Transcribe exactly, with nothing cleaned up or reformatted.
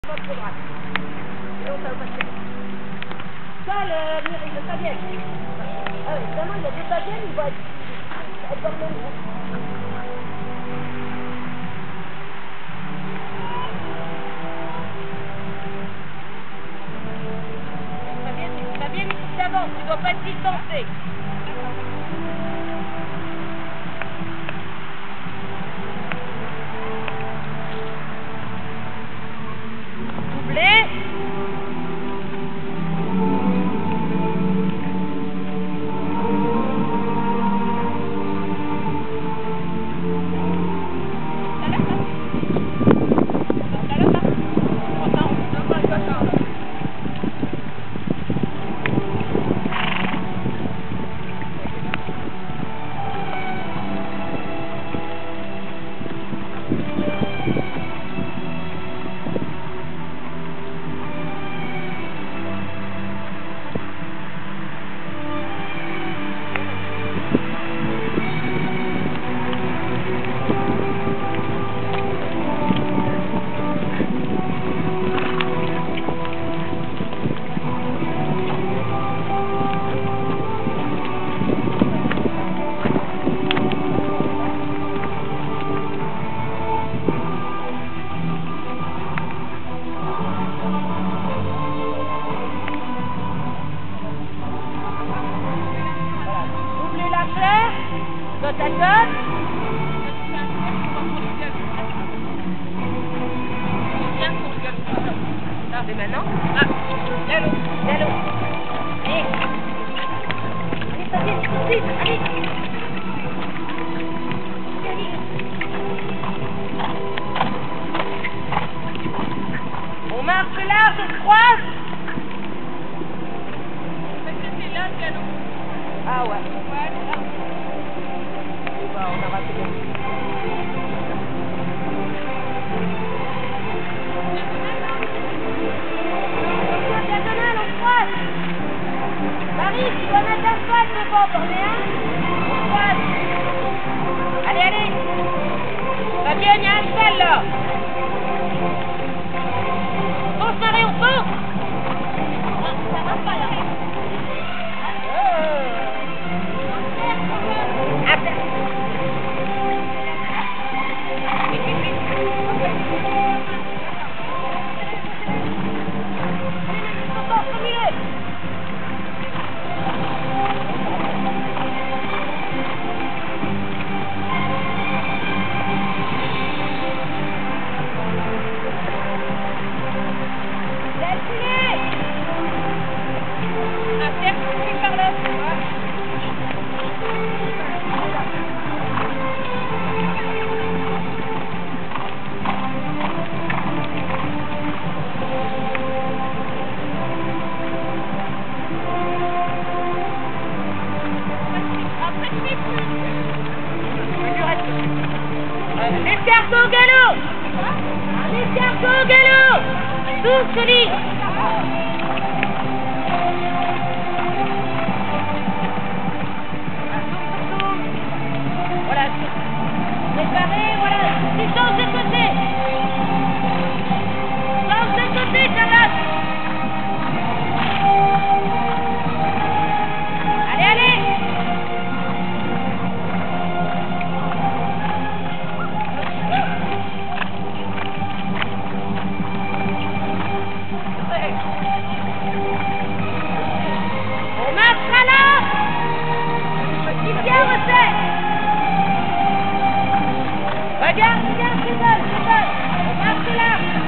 Pas trop droite. Et on va passer. Ça, le, le Fabienne. Ah oui, vraiment, il y a deux Fabiennes, il va être, être dans le même groupe. Fabienne, Fabienne, il faut que t'avances, tu dois pas te distancer. Dans ta gueule. Et maintenant ah, Gallo, Gallo. Allez, allez, Fabienne, vite, allez. Allez. On marche large, on se croise. C'est là, Gallo. Ah ouais. Ouais, c'est là. On a raté bien. Diagonale, on croise. Marie, tu dois mettre un cheval devant, t'en mets un. On croise. Allez, allez. Fabienne, il y a un cheval là. On fonce, Marie, on fonce. Ça va pas là. L'escargot au galop. L'escargot au galop. Tout solide. Voilà. Préparé, voilà. Tu changes de côté. Change de côté, Charlotte. Allez, allez. On marchera là. Il vient, recette. Regarde, regarde, c'est bon, c'est bon. On marche là.